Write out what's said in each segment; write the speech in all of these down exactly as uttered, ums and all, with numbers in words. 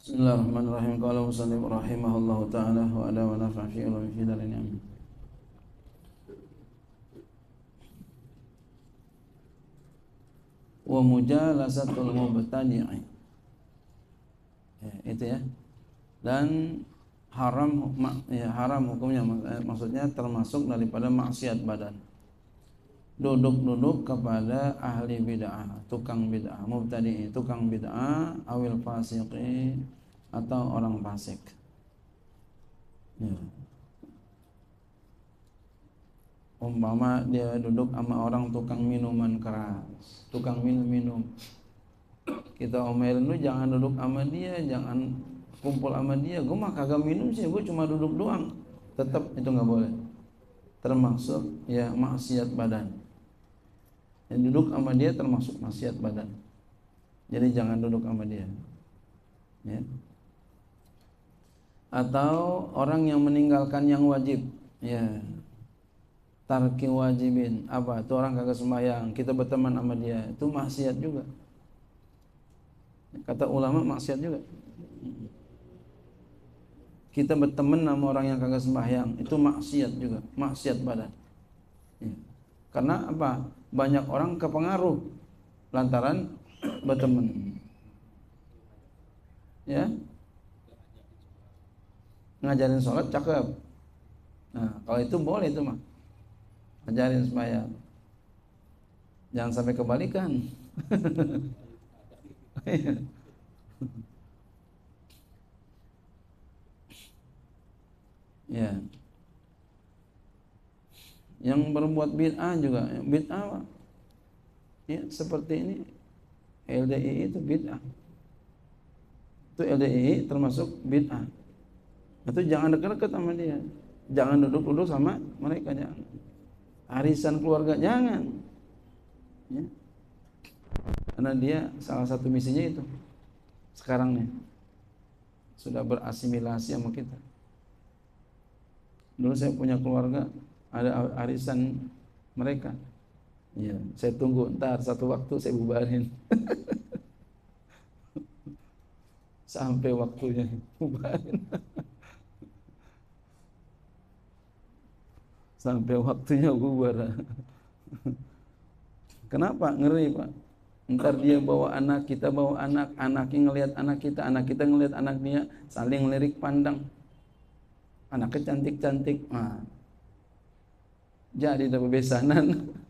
Bismillahirrahmanirrahim. Qala musannif rahimahullahu ta'ala wa ala wa nafa'a fi ilmi fi darin amin. Wa mujalasatul mubtadi'i. Ya, itu ya. Dan haram ya, haram hukumnya maksudnya termasuk daripada maksiat badan. Duduk-duduk kepada ahli bid'ah, tukang bid'ah, mubtadi', tukang bid'ah, awil fasiqi, atau orang fasik. Ya. Umpama dia duduk sama orang tukang minuman keras, tukang minum-minum, kita omelin, lu jangan duduk sama dia, jangan kumpul sama dia. Gue mah kagak minum sih, gue cuma duduk doang. Tetap itu nggak boleh, termasuk ya maksiat badan. Yang duduk sama dia termasuk maksiat badan. Jadi jangan duduk sama dia. Ya. Atau orang yang meninggalkan yang wajib, ya, tarki wajibin, apa? Itu orang kagak sembahyang, kita berteman sama dia, itu maksiat juga. Kata ulama maksiat juga. Kita berteman sama orang yang kagak sembahyang, itu maksiat juga, maksiat badan. Ya. Karena apa? Banyak orang kepengaruh lantaran berteman. Ya. Ngajarin sholat cakep. Nah, kalau itu boleh itu mah. Ngajarin sembahyang. Jangan sampai kebalikan. Ya. Yang berbuat bid'ah juga, bid'ah ya, seperti ini L D I itu bid'ah. Itu L D I termasuk bid'ah. Itu jangan dekat-dekat sama dia. Jangan duduk-duduk sama mereka, jangan. Arisan keluarga jangan. Ya. Karena dia salah satu misinya itu. Sekarang nih sudah berasimilasi sama kita. Dulu saya punya keluarga, ada arisan mereka. Ya, saya tunggu ntar satu waktu saya bubarin. Sampai waktunya bubarin. Sampai waktunya bubar. Kenapa? Ngeri, Pak. Ntar dia bawa anak, kita bawa anak, anaknya ngelihat anak kita, anak kita ngelihat anak dia, saling melirik pandang. Anaknya cantik-cantik. Nah, jadi dapat besanan.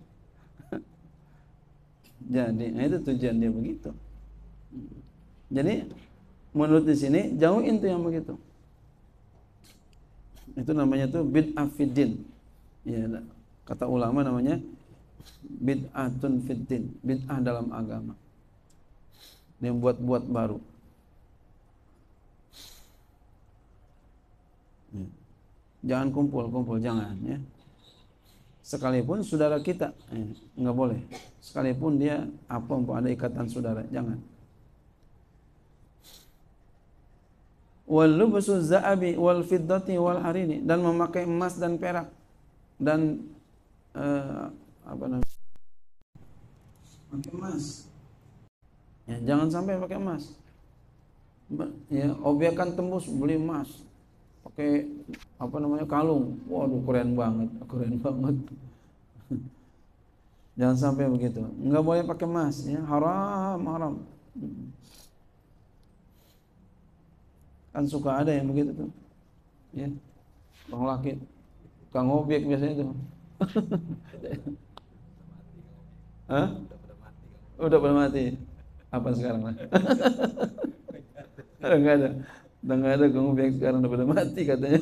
Jadi, nah itu tujuan dia begitu. Jadi menurut di sini jauhin tuh yang begitu. Itu namanya tuh bid'ah fiddin. Ya, kata ulama namanya bid'atun fiddin, bid'ah dalam agama. Dia buat-buat baru. Ya. Jangan kumpul-kumpul, jangan ya. Sekalipun saudara kita, eh, nggak boleh. Sekalipun dia apa pun ada ikatan saudara, jangan. Wal lubsu za'abi wal fiddati wal harini, dan memakai emas dan perak dan eh, apa namanya? Pakai emas. Ya, jangan sampai pakai emas. Ya, obyekan tembus beli emas. Pakai apa namanya kalung, waduh keren banget, keren banget. Jangan sampai begitu. Enggak boleh pakai emas, ya haram, haram. Kan suka ada yang begitu tuh, ya, bang laki, kang objek biasanya tuh. Hah? Udah pada mati. Apa sekarang lah? Enggak ada. Udah nggak ada kamu biang sekarang udah pada mati katanya.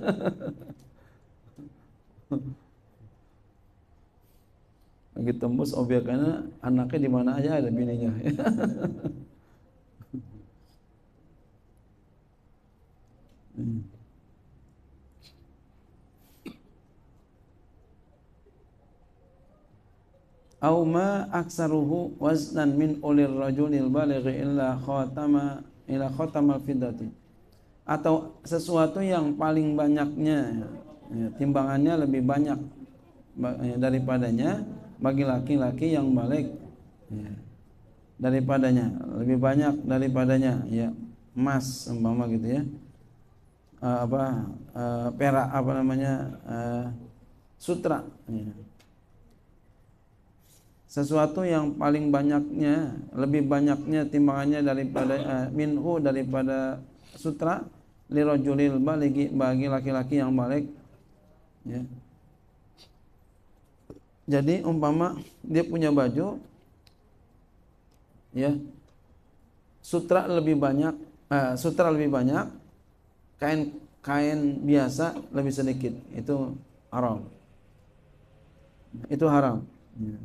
Lagi tembus obyekannya, anaknya di mana aja ada bininya. Au ma aksaruhu waznan min ulir rajulil balighi illa khatama ila khatamal fiddati, atau sesuatu yang paling banyaknya ya, timbangannya lebih banyak daripadanya bagi laki-laki yang balik ya, daripadanya lebih banyak daripadanya ya, emas umpama gitu ya, uh, apa uh, perak apa namanya uh, sutra ya. Sesuatu yang paling banyaknya, lebih banyaknya timbangannya daripada uh, minhu daripada sutra, lirajulil baligi bagi laki-laki yang balik ya. Jadi umpama dia punya baju ya, sutra lebih banyak, uh, sutra lebih banyak, kain kain biasa lebih sedikit, itu haram, itu haram ya.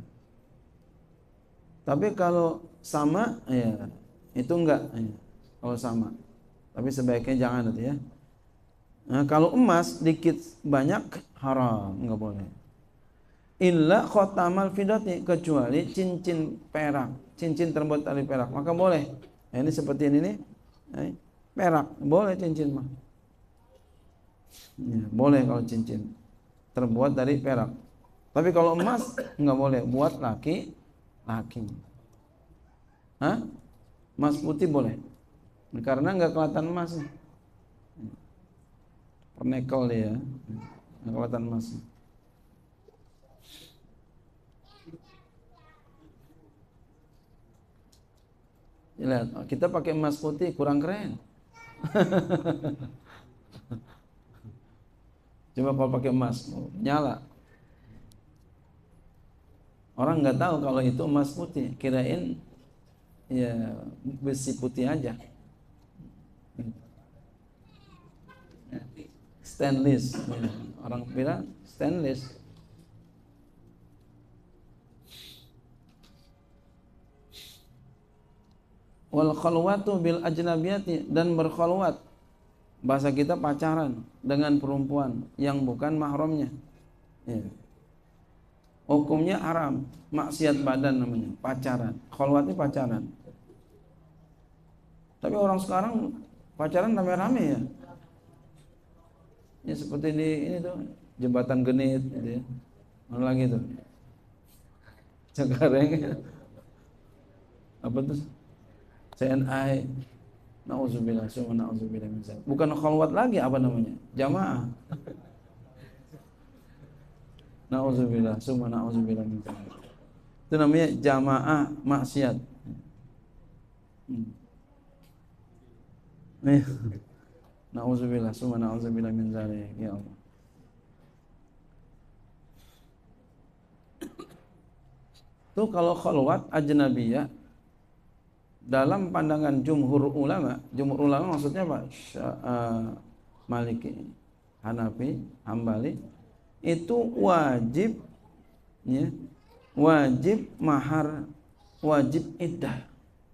Tapi kalau sama ya itu enggak ya, kalau sama. Tapi sebaiknya jangan itu ya. Nah, kalau emas dikit banyak haram, enggak boleh. Illa khotamal fidati, kecuali cincin perak, cincin terbuat dari perak, maka boleh. Nah, ini seperti ini nih. Perak boleh cincin mah. Ya, boleh kalau cincin terbuat dari perak. Tapi kalau emas enggak boleh buat laki laki. Hah? Emas putih boleh. Karena enggak kelihatan emas. Pernekel dia, enggak kelihatan emas. Lihat, kita pakai emas putih kurang keren. Coba kalau pakai emas, nyala. Orang nggak tahu kalau itu emas putih, kirain ya besi putih aja. Stainless, orang bilang stainless. Wal khalwatu bil ajnabiyati, dan berkhalwat, bahasa kita pacaran dengan perempuan yang bukan mahramnya. Ya. Hukumnya haram, maksiat badan namanya, pacaran. Khalwat itu pacaran. Tapi orang sekarang pacaran rame-rame ya. Ya seperti di ini tuh, jembatan Genit gitu ya. Mana lagi tuh? Cengkareng. Apa tuh? C N I. Nauzubillah, summa nauzubillah min dzalik. Bukan khalwat lagi, apa namanya? Jamaah. Nauzubillah, summa nauzubillah min dzalik. Itu namanya jamaah maksiat. Hmm. Nauzubillah, summa nauzubillah min dzalik. Ya Allah. Tuh kalau khalwat ajnabiyah dalam pandangan jumhur ulama, jumhur ulama maksudnya apa? Uh, Maliki, Hanafi, Hambali, itu wajib ya, wajib mahar, wajib iddah,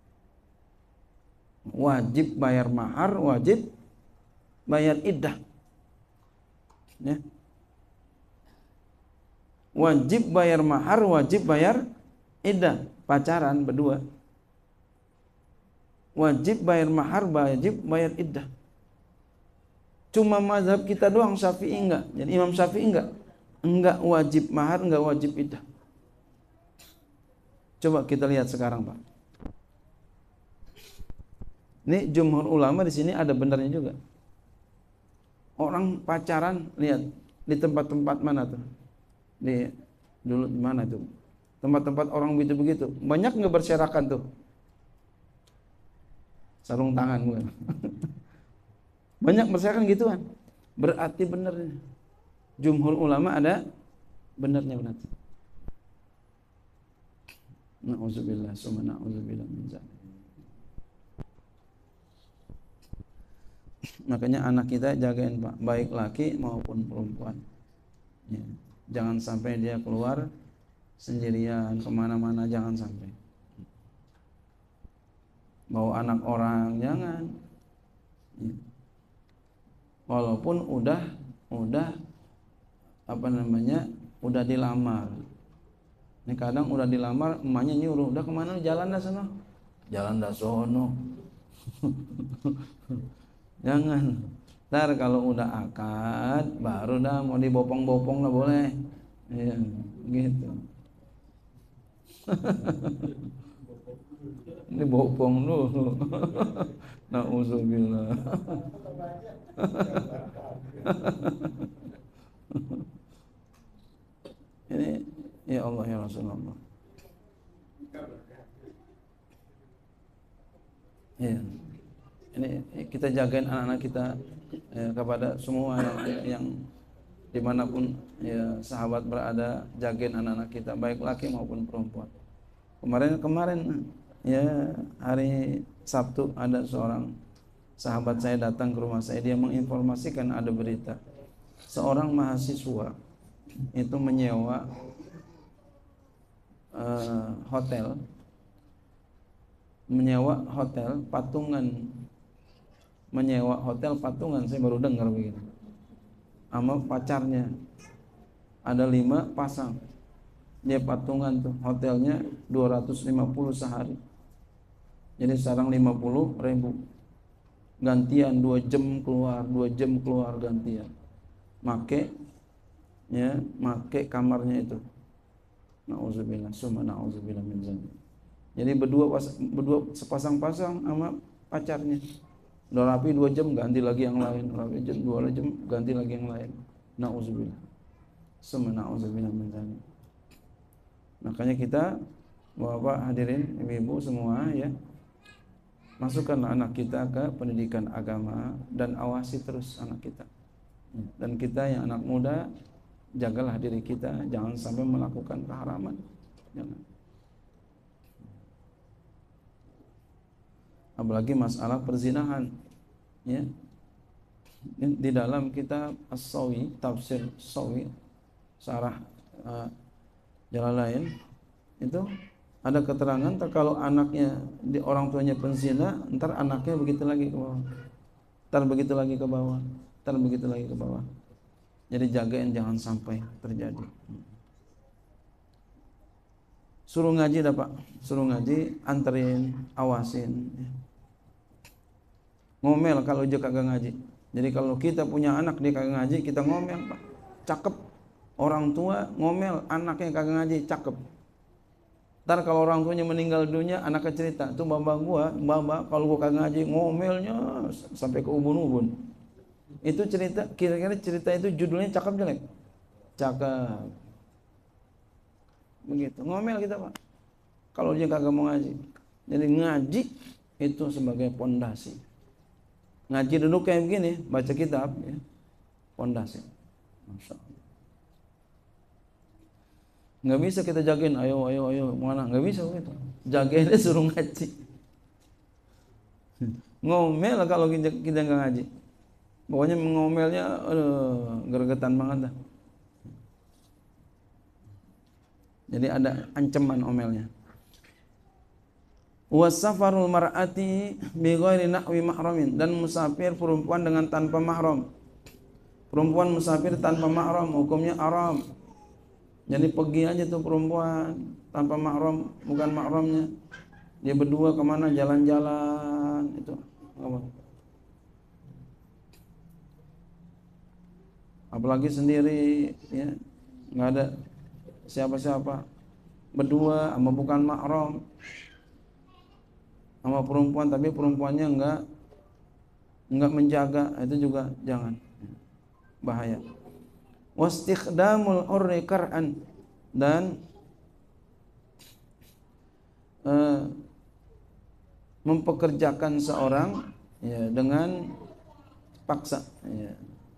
wajib bayar mahar, wajib bayar iddah ya. Wajib bayar mahar, wajib bayar iddah, pacaran berdua. Wajib bayar mahar, wajib bayar iddah. Cuma mazhab kita doang, Syafi'i enggak. Jadi Imam Syafi'i enggak, enggak wajib mahar, enggak wajib iddah. Coba kita lihat sekarang, Pak. Ini jumhur ulama di sini ada benarnya juga. Orang pacaran, lihat di tempat-tempat mana tuh? Di dulu di mana tuh? Tempat-tempat orang begitu-begitu. Banyak enggak berserakan tuh? Sarung tangan bukan? Banyak berserakan gituan. Berarti benernya. Jumhur ulama ada benernya berarti. Nauzubillah, summa nauzubillah min dzalik. Makanya anak kita jagain Pak, baik laki maupun perempuan ya. Jangan sampai dia keluar sendirian kemana-mana, jangan sampai bawa anak orang, jangan ya. Walaupun udah udah apa namanya udah dilamar. Ini kadang udah dilamar, emaknya nyuruh, udah kemana, jalan dah sono, jalan dah sono. Jangan. Ntar kalau udah akad baru dah mau dibopong-bopong lah boleh ya, gitu. Ini bopong dulu. Nauzubillah. Ini ya Allah ya Rasulullah. Ya. Ini kita jagain anak-anak kita ya, kepada semua yang, yang dimanapun ya sahabat berada, jagain anak-anak kita baik laki maupun perempuan. Kemarin kemarin ya hari Sabtu ada seorang sahabat saya datang ke rumah saya, dia menginformasikan ada berita seorang mahasiswa itu menyewa uh, hotel menyewa hotel patungan menyewa hotel patungan saya baru dengar begitu sama pacarnya ada lima pasang, dia patungan tuh hotelnya dua ratus lima puluh sehari, jadi sekarang lima puluh ribu gantian, dua jam keluar dua jam keluar gantian, make ya make kamarnya itu. Nauzubillah summa nauzubillah min dzalik. Jadi berdua pas, berdua sepasang-pasang sama pacarnya. Udah rapi dua jam ganti lagi yang lain, rapi jam dua jam ganti lagi yang lain. Nauzubillah. Summa nauzubillah min dzalik. Makanya kita Bapak hadirin ibu-ibu semua ya, masukkanlah anak kita ke pendidikan agama dan awasi terus anak kita. Dan kita yang anak muda, jagalah diri kita jangan sampai melakukan keharaman. Jangan. Apalagi masalah perzinahan ya. Di dalam kitab As-Sawi, tafsir Sawi Syarah uh, Jalalain itu ada keterangan ntar kalau anaknya di orang tuanya penzina, ntar anaknya begitu lagi ke bawah, ntar begitu lagi ke bawah, ntar begitu lagi ke bawah. Jadi jagain jangan sampai terjadi. Suruh ngaji dah Pak, suruh ngaji, anterin, awasin. Ngomel kalau dia kagak ngaji. Jadi kalau kita punya anak dia kagak ngaji, kita ngomel Pak. Cakep. Orang tua ngomel, anaknya kagak ngaji, cakep. Ntar kalau orang tuanya meninggal dunia, anaknya cerita, tuh bapak gua, bapak kalau gua kagak ngaji, ngomelnya sampai ke ubun-ubun. Itu cerita, kira-kira cerita itu judulnya cakep jelek? Cakep. Begitu, ngomel kita Pak kalau dia kagak mau ngaji. Jadi ngaji itu sebagai pondasi. Ngaji duduk kayak begini, baca kitab ya, pondasi. Masya Allah. Nggak bisa kita jagain, ayo ayo ayo mana, nggak bisa begitu. Jagain dia suruh ngaji. Ngomel kalau kita kita nggak ngaji. Pokoknya mengomelnya aduh, gregetan banget dah. Jadi ada ancaman omelnya. Wasafarul mar'ati bi ghairi nahwi mahramin, dan musafir perempuan dengan tanpa mahram. Perempuan musafir tanpa mahram hukumnya haram. Jadi pergi aja tuh perempuan tanpa mahram, bukan mahramnya. Dia berdua kemana jalan-jalan itu apa? Apalagi sendiri ya, nggak ada siapa-siapa, berdua sama bukan mahram sama perempuan, tapi perempuannya enggak enggak menjaga, itu juga jangan, bahaya. Wastikhdamul urri kar'an, dan uh, mempekerjakan seorang ya dengan paksa ya.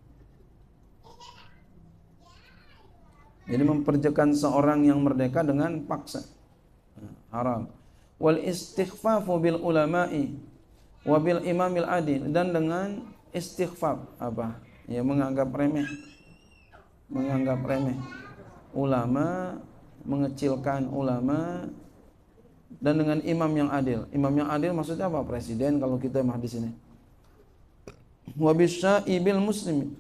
Jadi memperjakan seorang yang merdeka dengan paksa, haram. Wal istighfafu bil ulama'i wa bil imamil adil, dan dengan istighfaf apa? Ya menganggap remeh. Menganggap remeh ulama, mengecilkan ulama, dan dengan imam yang adil. Imam yang adil maksudnya apa? Presiden kalau kita mah di sini. Wa bisyaibil muslim.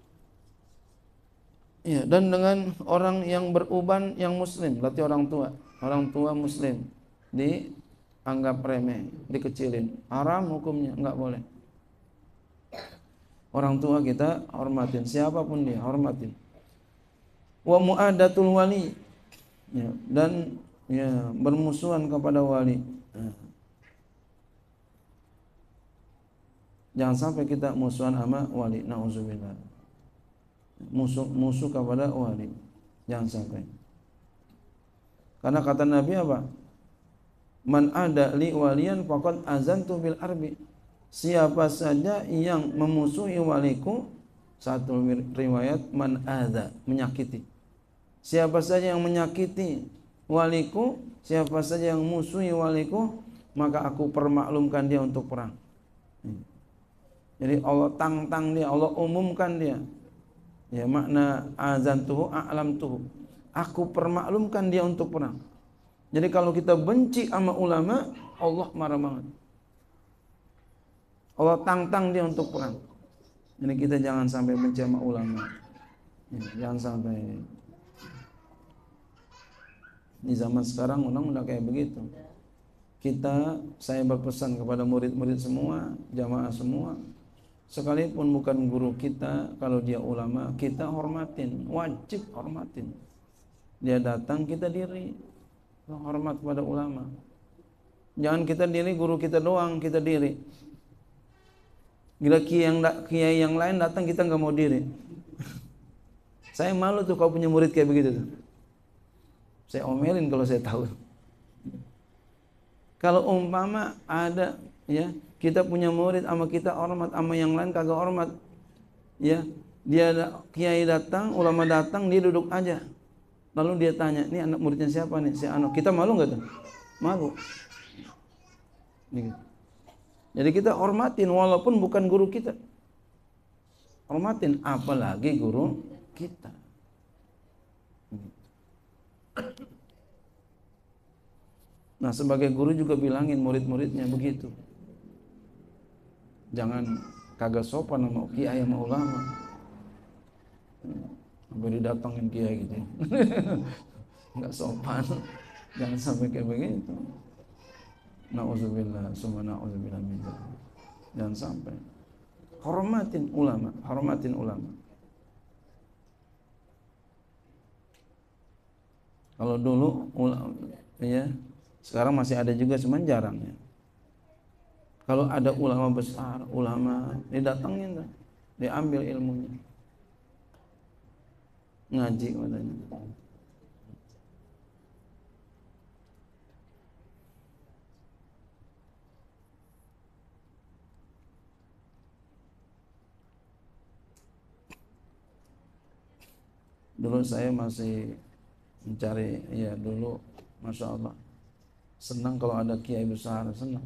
Ya, dan dengan orang yang beruban yang muslim, berarti orang tua, orang tua muslim dianggap remeh, dikecilin, haram hukumnya, enggak boleh. Orang tua kita hormatin, siapapun dia hormatin. Wa mu'adatul wali, ya, dan ya bermusuhan kepada wali. Ya. Jangan sampai kita musuhan sama wali, nauzubillah. Musuh musuh kepada wali. Jangan sampai. Karena kata Nabi apa? Man ada li waliyan faqad azantu bil arbi. Siapa saja yang memusuhi waliku, satu riwayat man adza, menyakiti. Siapa saja yang menyakiti waliku, siapa saja yang musuhi waliku, maka aku permaklumkan dia untuk perang. Jadi Allah tang-tang dia, Allah umumkan dia. Ya, makna azantuhu a'lamtuhu. Aku permaklumkan dia untuk perang. Jadi kalau kita benci sama ulama, Allah marah banget. Allah tang-tang dia untuk perang. Jadi kita jangan sampai benci sama ulama. Ya, jangan sampai. Di zaman sekarang orang udah kayak begitu. Kita, saya berpesan kepada murid-murid semua, jamaah semua, sekalipun bukan guru kita, kalau dia ulama, kita hormatin, wajib hormatin. Dia datang, kita diri, hormat kepada ulama. Jangan kita diri, guru kita doang, kita diri. Gila kiai yang, kiai yang lain datang, kita nggak mau diri. Saya malu tuh kalau punya murid kayak begitu tuh. Saya omelin kalau saya tahu. Kalau umpama ada, ya, kita punya murid sama kita hormat, sama yang lain kagak hormat, ya, dia kiai datang, ulama datang, dia duduk aja, lalu dia tanya, ini anak muridnya siapa nih, si anak, kita malu nggak tuh? Malu. Jadi kita hormatin walaupun bukan guru kita, hormatin, apalagi guru kita. Nah, sebagai guru juga bilangin murid-muridnya begitu. Jangan kagak sopan sama kiai sama ulama. Sampai didatangin kiai gitu. Enggak sopan. Jangan sampai kayak begitu. Nauzubillah, summa nauzubillah min dzalik. Jangan sampai. Hormatin ulama, hormatin ulama. Kalau dulu ulama, ya, sekarang masih ada juga, cuman jarang ya. Kalau ada ulama besar, ulama didatengin tuh, diambil ilmunya, ngaji katanya. Dulu saya masih mencari, ya dulu, masya Allah, senang kalau ada kiai besar, senang.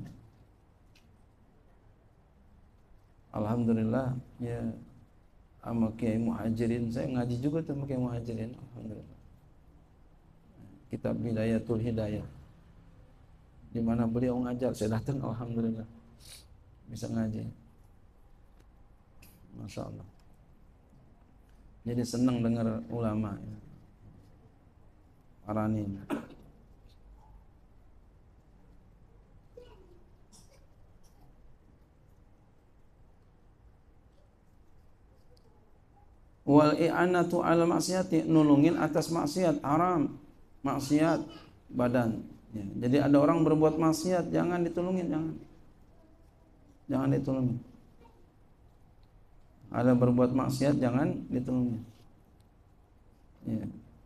Alhamdulillah, ya, sama kiai muhajirin, saya ngaji juga tuh sama kiai muhajirin, alhamdulillah. Kitab Bidayatul Hidayah, di mana beliau ngajar, saya datang, alhamdulillah, bisa ngaji, masya Allah. Jadi senang dengar ulama, ya. Aranin. Wal i'anatu 'ala maksiati, nulungin atas maksiat, haram, maksiat badan. Ya, jadi ada orang berbuat maksiat, jangan ditulungin, jangan. Jangan ditulungin. Ada berbuat maksiat, jangan ditulungin. Ya.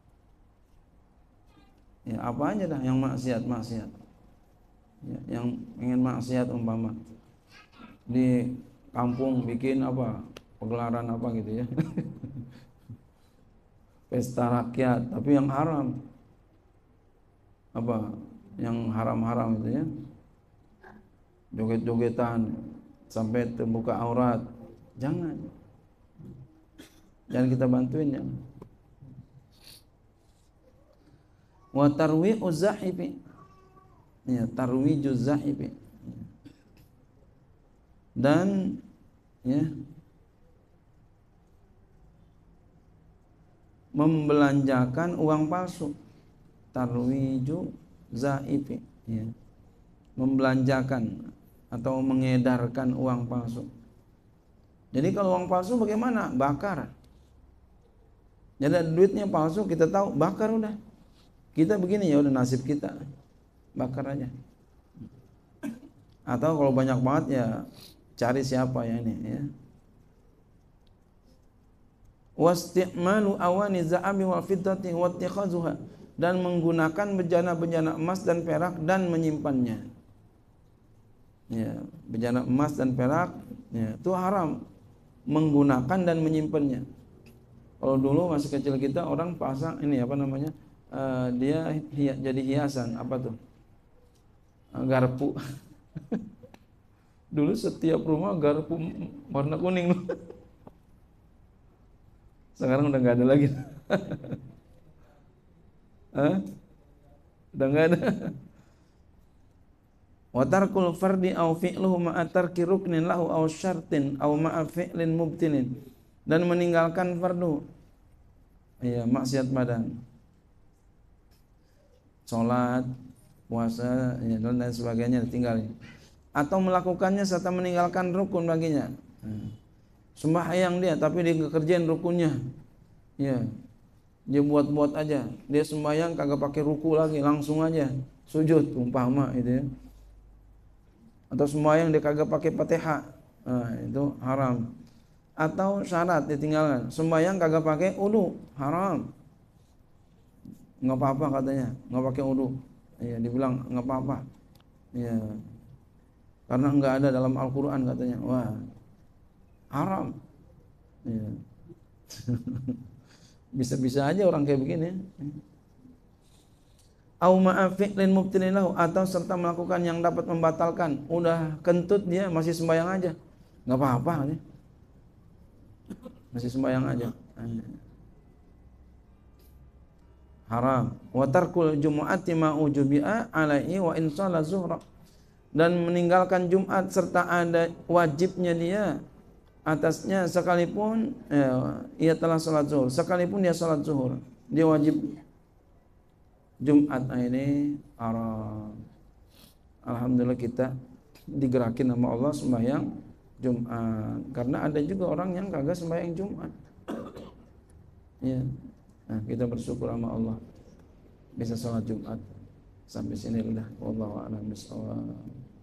Ya, apa aja dah yang maksiat, maksiat. Ya, yang ingin maksiat umpama di kampung bikin apa? Pegelaran apa gitu ya. Pesta rakyat, tapi yang haram. Apa? Yang haram-haram itu ya. Joget-jogetan sampai terbuka aurat. Jangan. Jangan kita bantuin ya. Wa tarwi'uz zahibi. Ya, tarwijuz zahibi. Dan ya, membelanjakan uang palsu, tarwiju zaifi, ya, membelanjakan atau mengedarkan uang palsu. Jadi kalau uang palsu bagaimana? Bakar. Jadi duitnya palsu, kita tahu, bakar udah. Kita begini, ya udah nasib kita, bakar aja. Atau kalau banyak banget ya cari siapa ya ini ya. Wasti'malu awani za'abi wal fiddati wattikhazuha, dan menggunakan bejana-bejana emas dan perak dan menyimpannya. Ya, bejana emas dan perak ya, itu haram menggunakan dan menyimpannya. Kalau dulu masih kecil kita orang pasang ini apa namanya? Uh, dia hi jadi hiasan apa tuh? Uh, garpu. Dulu setiap rumah garpu warna kuning. Sekarang udah nggak ada lagi. Hah? Udah nggak ada. Wa tarkul fardi aw fi'luhu ma'a tarki ruknin lahu aw syartin aw ma'a fi'lin mubtilin, dan meninggalkan fardu iya maksiat badan, salat, puasa ya, dan lain sebagainya ditinggalin, atau melakukannya serta meninggalkan rukun baginya. Sembahyang dia tapi dia kerjain rukunnya. Ya. Dia buat-buat aja. Dia sembahyang kagak pakai ruku lagi, langsung aja sujud umpama itu ya. Atau sembahyang dia kagak pakai Fatihah. Nah, itu haram. Atau syarat ditinggalkan. Sembahyang kagak pakai wudu, haram. Enggak apa-apa katanya, enggak pakai wudu. Iya, dibilang enggak apa-apa. Iya. Karena enggak ada dalam Al-Qur'an katanya. Wah, haram. Ya. Bisa-bisa aja orang kayak begini. Au ma'a fi'lin mubtilin lahu, atau serta melakukan yang dapat membatalkan. Udah kentut dia masih sembahyang aja. Enggak apa-apa nih. Masih sembahyang aja. Haram. Wa tarkul jumu'ati ma ujubi'a alaihi wa in shalla zuhra, dan meninggalkan Jumat serta ada wajibnya dia atasnya sekalipun ya, ia telah sholat zuhur, sekalipun dia sholat zuhur dia wajib Jumat. Nah, ini haram. Alhamdulillah kita digerakin sama Allah sembahyang Jumat, karena ada juga orang yang kagak sembahyang Jumat ya. Nah, kita bersyukur sama Allah bisa sholat Jumat. Sampai sini udah, wallahu a'lam bishawab.